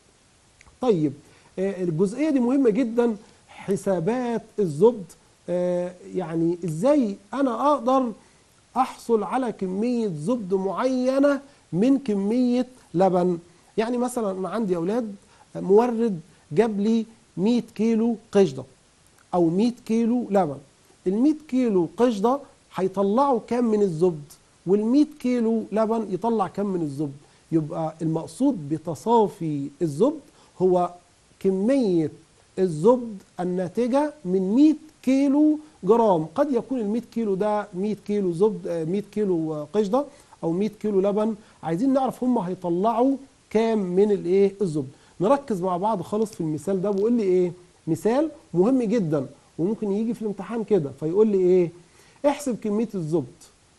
طيب آه الجزئيه دي مهمه جدا، حسابات الزبد. آه يعني ازاي انا اقدر احصل على كميه زبد معينه من كميه لبن. يعني مثلا انا عندي يا اولاد مورد جاب لي مية كيلو قشده او مية كيلو لبن. ال مية كيلو قشده هيطلعوا كام من الزبد، وال مية كيلو لبن يطلع كام من الزبد. يبقى المقصود بتصافي الزبد هو كميه الزبد الناتجه من مية كيلو جرام. قد يكون ال مية كيلو ده مية كيلو زبد، مية كيلو قشده او مية كيلو لبن. عايزين نعرف هم هيطلعوا كام من الايه الزبد. نركز مع بعض خالص في المثال ده. بيقول لي ايه؟ مثال مهم جدا وممكن يجي في الامتحان كده، فيقول لي ايه؟ احسب كميه الزبد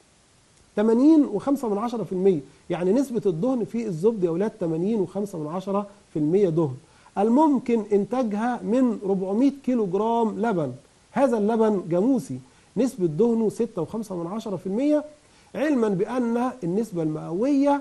ثمانين وخمسة من عشرة في المية، يعني نسبه الدهن في الزبد يا اولاد ثمانين وخمسة من عشرة في المية دهن، الممكن انتاجها من أربعمية كيلو جرام لبن. هذا اللبن جاموسي نسبه دهنه ستة وخمسة من عشرة في المية، علما بان النسبه المئويه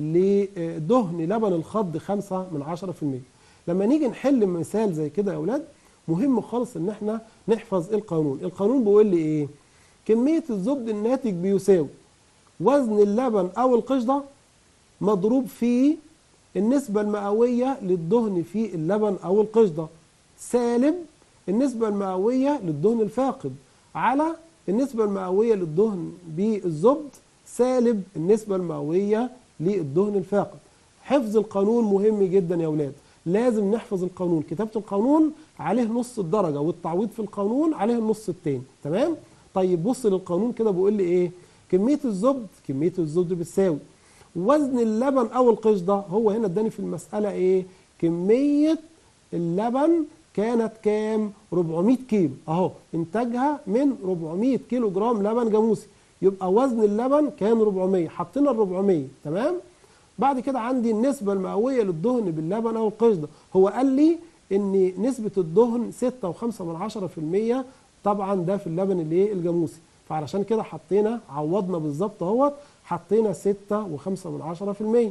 لدهن لبن الخض خمسة من عشرة في المية. لما نيجي نحل مثال زي كده يا اولاد مهم خالص ان احنا نحفظ القانون. القانون بيقول لي ايه؟ كميه الزبد الناتج بيساوي وزن اللبن او القشده مضروب في النسبه المئويه للدهن في اللبن او القشده سالب النسبه المئويه للدهن الفاقد على النسبه المئويه للدهن بالزبد سالب النسبه المئويه للدهن الفاقد. حفظ القانون مهم جدا يا اولاد، لازم نحفظ القانون. كتابة القانون عليه نص الدرجة والتعويض في القانون عليه النص التاني. تمام؟ طيب بص للقانون كده بيقول لي ايه؟ كمية الزبد كمية الزبد بتساوي وزن اللبن او القشدة. هو هنا اداني في المسألة ايه؟ كمية اللبن كانت كام؟ أربعمية كيلو اهو، انتاجها من أربعمية كيلو جرام لبن جاموسي، يبقى وزن اللبن كان أربعمية، حطينا ال أربعمية. تمام؟ بعد كده عندي النسبة المئوية للدهن باللبن أو القشدة. هو قال لي إن نسبة الدهن ستة وخمسة من عشرة في المية، طبعا ده في اللبن اللي الجاموسي، فعلشان كده حطينا عوضنا بالظبط اهوت حطينا ستة وخمسة من عشرة في المية.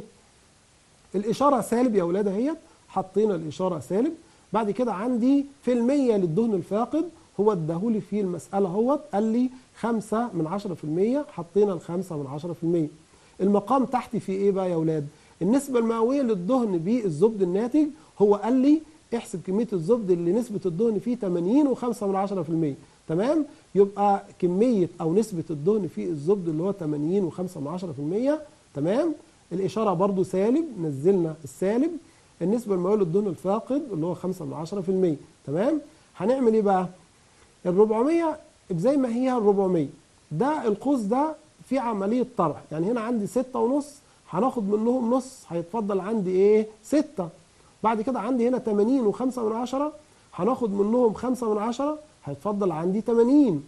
الإشارة سالب يا أولاد اهيت، حطينا الإشارة سالب. بعد كده عندي في المية للدهن الفاقد، هو اداهولي في المسألة اهوت قال لي خمسة من عشرة في المية، حطينا الخمسة من عشرة في المية. المقام تحتي في ايه بقى يا اولاد؟ النسبه المئويه للدهن بالزبد الناتج. هو قال لي احسب كميه الزبد اللي نسبه الدهن فيه ثمانين وخمسة من عشرة في المية. تمام؟ يبقى كميه او نسبه الدهن في الزبد اللي هو ثمانين وخمسة من عشرة في المية. تمام؟ الاشاره برضو سالب، نزلنا السالب. النسبه المئويه للدهن الفاقد اللي هو خمسة من عشرة في المية. تمام؟ هنعمل ايه بقى؟ ال أربعمية زي ما هي ال أربعمية، ده القوس ده في عملية طرح، يعني هنا عندي ستة ونص، هناخد منهم نص، هيتفضل عندي ايه؟ ستة. بعد كده عندي هنا ثمانين وخمسة من عشرة، هناخد منهم خمسة من عشرة، هيتفضل عندي ثمانين.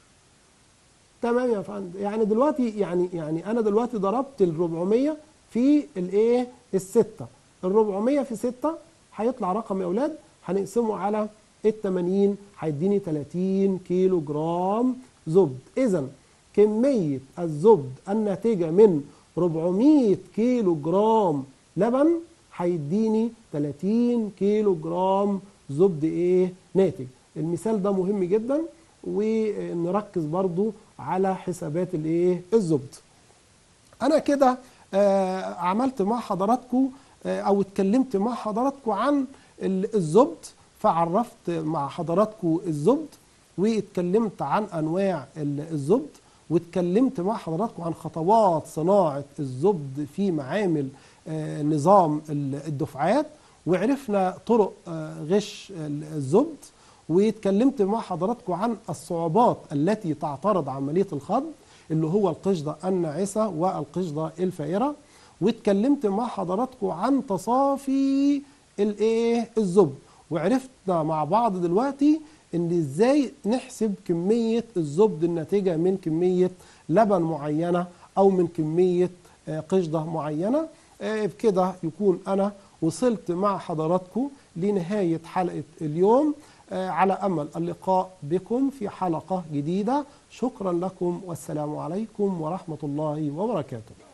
تمام يا فندم. يعني دلوقتي يعني يعني انا دلوقتي ضربت ال أربعمية في الايه؟ الستة. ال أربعمية في ستة هيطلع رقم يا اولاد، هنقسمه على ال ثمانين هيديني ثلاثين كيلو جرام زبد. اذا كمية الزبد الناتجة من أربعمية كيلو جرام لبن هيديني ثلاثين كيلو جرام زبد ايه؟ ناتج. المثال ده مهم جدا، ونركز برضو على حسابات الايه؟ الزبد. انا كده آه عملت مع حضراتكم أو اتكلمت مع حضراتكم عن الزبد، فعرفت مع حضراتكم الزبد، واتكلمت عن أنواع الزبد، واتكلمت مع حضراتكم عن خطوات صناعة الزبد في معامل نظام الدفعات، وعرفنا طرق غش الزبد، واتكلمت مع حضراتكم عن الصعوبات التي تعترض عملية الخض اللي هو القشدة الناعسة والقشدة الفائرة، واتكلمت مع حضراتكم عن تصافي الايه الزبد، وعرفنا مع بعض دلوقتي ان ازاي نحسب كمية الزبد الناتجة من كمية لبن معينة او من كمية قشدة معينة. بكده يكون انا وصلت مع حضراتكم لنهاية حلقة اليوم، على أمل اللقاء بكم في حلقة جديدة. شكرا لكم والسلام عليكم ورحمة الله وبركاته.